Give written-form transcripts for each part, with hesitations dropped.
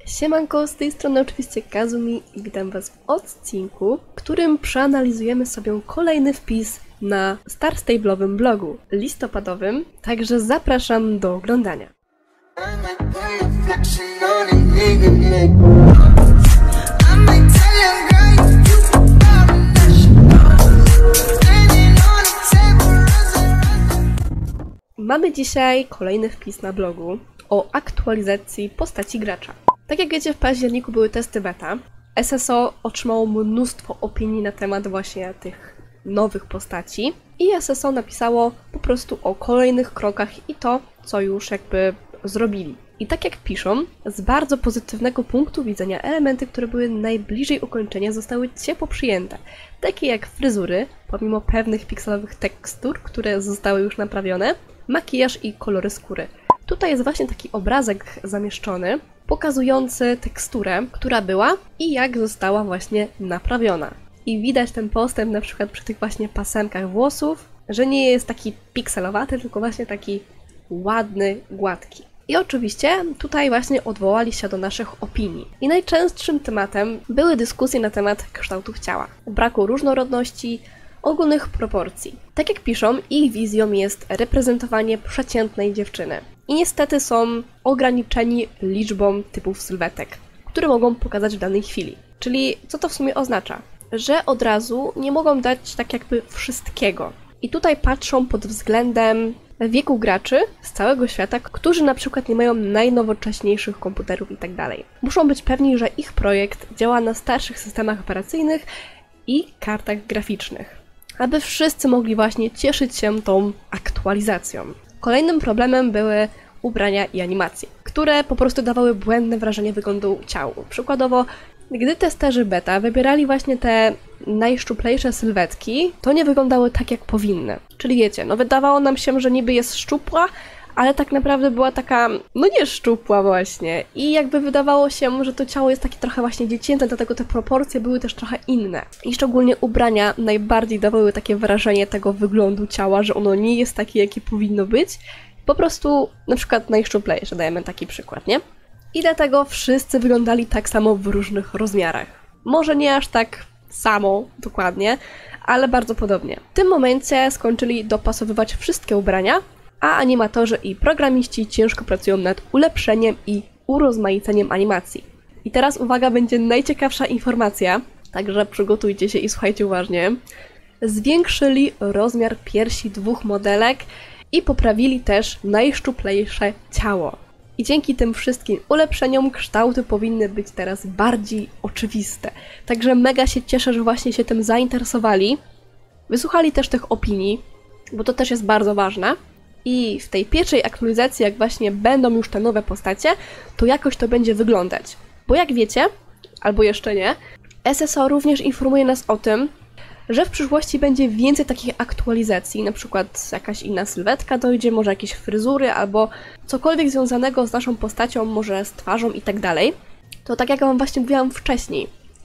Siemanko, z tej strony oczywiście Kazumi i witam Was w odcinku, w którym przeanalizujemy sobie kolejny wpis na Star Stable'owym blogu listopadowym, także zapraszam do oglądania. Mamy dzisiaj kolejny wpis na blogu o aktualizacji postaci gracza. Tak jak wiecie, w październiku były testy beta. SSO otrzymało mnóstwo opinii na temat właśnie tych nowych postaci i SSO napisało po prostu o kolejnych krokach i to, co już jakby zrobili. I tak jak piszą, z bardzo pozytywnego punktu widzenia elementy, które były najbliżej ukończenia, zostały ciepło przyjęte. Takie jak fryzury, pomimo pewnych pikselowych tekstur, które zostały już naprawione, makijaż i kolory skóry. Tutaj jest właśnie taki obrazek zamieszczony, pokazujący teksturę, która była i jak została właśnie naprawiona. I widać ten postęp na przykład przy tych właśnie pasemkach włosów, że nie jest taki pikselowaty, tylko właśnie taki ładny, gładki. I oczywiście tutaj właśnie odwołali się do naszych opinii. I najczęstszym tematem były dyskusje na temat kształtów ciała, braku różnorodności, ogólnych proporcji. Tak jak piszą, ich wizją jest reprezentowanie przeciętnej dziewczyny. I niestety są ograniczeni liczbą typów sylwetek, które mogą pokazać w danej chwili. Czyli co to w sumie oznacza? Że od razu nie mogą dać tak jakby wszystkiego. I tutaj patrzą pod względem wieku graczy z całego świata, którzy na przykład nie mają najnowocześniejszych komputerów itd. Muszą być pewni, że ich projekt działa na starszych systemach operacyjnych i kartach graficznych, aby wszyscy mogli właśnie cieszyć się tą aktualizacją. Kolejnym problemem były ubrania i animacje, które po prostu dawały błędne wrażenie wyglądu ciała. Przykładowo, gdy testerzy beta wybierali właśnie te najszczuplejsze sylwetki, to nie wyglądały tak, jak powinny. Czyli wiecie, no wydawało nam się, że niby jest szczupła, ale tak naprawdę była taka, no nie szczupła właśnie. I jakby wydawało się, że to ciało jest takie trochę właśnie dziecięce, dlatego te proporcje były też trochę inne. I szczególnie ubrania najbardziej dawały takie wrażenie tego wyglądu ciała, że ono nie jest takie, jakie powinno być. Po prostu na przykład najszczuplejsze, dajemy taki przykład, nie? I dlatego wszyscy wyglądali tak samo w różnych rozmiarach. Może nie aż tak samo dokładnie, ale bardzo podobnie. W tym momencie skończyli dopasowywać wszystkie ubrania, a animatorzy i programiści ciężko pracują nad ulepszeniem i urozmaiceniem animacji. I teraz uwaga, będzie najciekawsza informacja, także przygotujcie się i słuchajcie uważnie. Zwiększyli rozmiar piersi dwóch modelek i poprawili też najszczuplejsze ciało. I dzięki tym wszystkim ulepszeniom kształty powinny być teraz bardziej oczywiste. Także mega się cieszę, że właśnie się tym zainteresowali. Wysłuchali też tych opinii, bo to też jest bardzo ważne. I w tej pierwszej aktualizacji, jak właśnie będą już te nowe postacie, to jakoś to będzie wyglądać. Bo jak wiecie, albo jeszcze nie, SSO również informuje nas o tym, że w przyszłości będzie więcej takich aktualizacji, na przykład jakaś inna sylwetka dojdzie, może jakieś fryzury, albo cokolwiek związanego z naszą postacią, może z twarzą i tak dalej. To tak jak wam właśnie mówiłam wcześniej,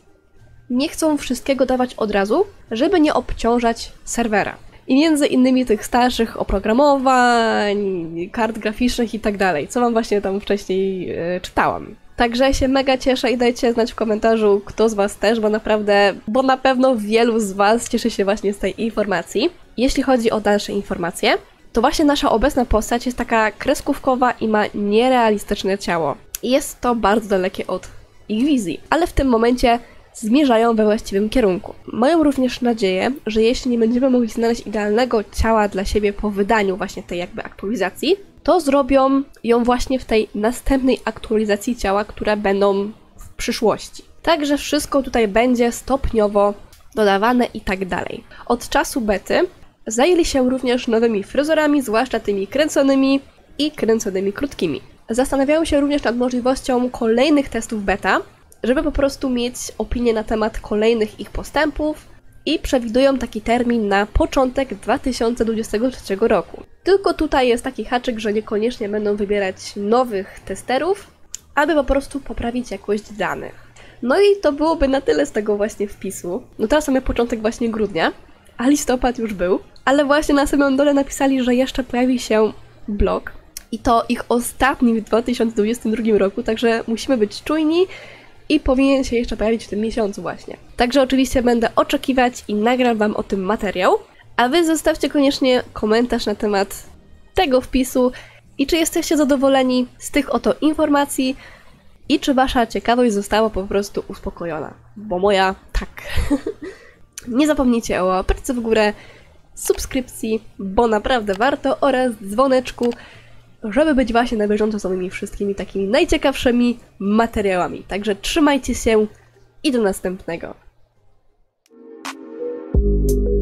nie chcą wszystkiego dawać od razu, żeby nie obciążać serwera. I między innymi tych starszych oprogramowań, kart graficznych i tak dalej, co wam właśnie tam wcześniej czytałam. Także się mega cieszę i dajcie znać w komentarzu, kto z was też, bo na pewno wielu z was cieszy się właśnie z tej informacji. Jeśli chodzi o dalsze informacje, to właśnie nasza obecna postać jest taka kreskówkowa i ma nierealistyczne ciało. I jest to bardzo dalekie od ich wizji, ale w tym momencie zmierzają we właściwym kierunku. Mają również nadzieję, że jeśli nie będziemy mogli znaleźć idealnego ciała dla siebie po wydaniu właśnie tej jakby aktualizacji, to zrobią ją właśnie w tej następnej aktualizacji ciała, które będą w przyszłości. Także wszystko tutaj będzie stopniowo dodawane i tak dalej. Od czasu bety zajęli się również nowymi fryzurami, zwłaszcza tymi kręconymi i kręconymi krótkimi. Zastanawiają się również nad możliwością kolejnych testów beta, żeby po prostu mieć opinię na temat kolejnych ich postępów i przewidują taki termin na początek 2023 roku. Tylko tutaj jest taki haczyk, że niekoniecznie będą wybierać nowych testerów, aby po prostu poprawić jakość danych. No i to byłoby na tyle z tego właśnie wpisu. No teraz mamy początek właśnie grudnia, a listopad już był, ale właśnie na samym dole napisali, że jeszcze pojawi się blog I to ich ostatni w 2022 roku, także musimy być czujni i powinien się jeszcze pojawić w tym miesiącu właśnie. Także oczywiście będę oczekiwać i nagram wam o tym materiał, a wy zostawcie koniecznie komentarz na temat tego wpisu i czy jesteście zadowoleni z tych oto informacji i czy wasza ciekawość została po prostu uspokojona, bo moja tak. Nie zapomnijcie o łapce w górę, subskrypcji, bo naprawdę warto, oraz dzwoneczku, żeby być właśnie na bieżąco z moimi wszystkimi takimi najciekawszymi materiałami. Także trzymajcie się i do następnego.